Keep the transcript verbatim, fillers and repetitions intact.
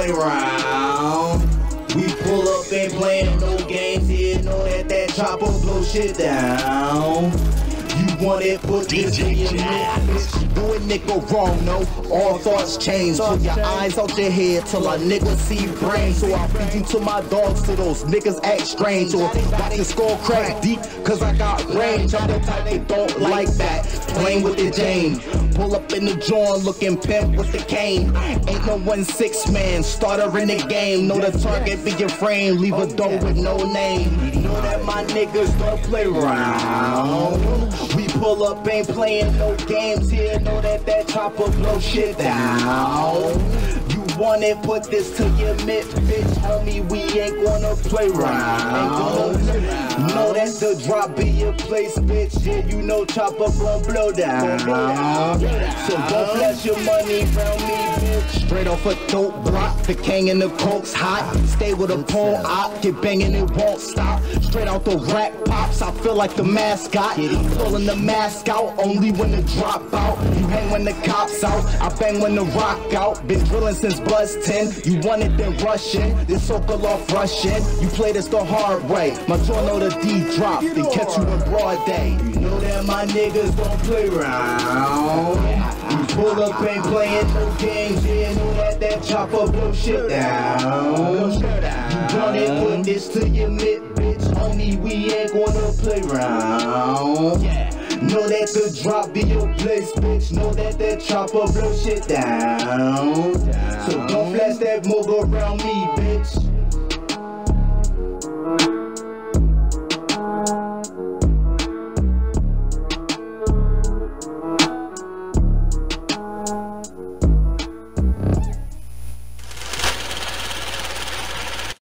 play around. We pull up, ain't playing no games here. Know that that chopper blow shit down. You want it, put this in your bitch. Do a nigga wrong, no. All thoughts change. Pull your eyes out your head till a nigga see brain. So I feed you to my dogs till those niggas act strange. Or watch the skull crack deep, cause I got range. I'm the type they don't like that. Playing with the Jane. Pull up in the joint looking pimp with the cane. Ain't no one six man, starter in the game. Know the target be your frame, leave a door with no name. Know that my niggas don't play around. We pull up, ain't playing no games here. Know that that chopper blow shit down. You want it, put this to your mitt, bitch. Homie, we ain't gonna play around. Know that the drop be your place, bitch. Yeah, you know chopper gon' blow down. So don't flash your money around me, bitch. Straight off a dope block, the king and the coke's hot. Stay with a pole op, get banging, it won't stop. Straight out the rack pops, I feel like the mascot. Pulling the mask out, only when the drop out. You hang when the cops out, I bang when the rock out. Been drilling since buzz ten, you want it then rush in. Then circle off rushing, you play this the hard way. My jaw know the D drop, then catch you in broad day. You know that my niggas don't play around. You pull up, ain't playing no games, yeah. Know that that chopper blow shit down. You want it, put this to your mitt, bitch. Homie, we ain't gonna play around. Know that the drop be your place, bitch. Know that that chopper blow shit down. So don't flash that move around me, bitch.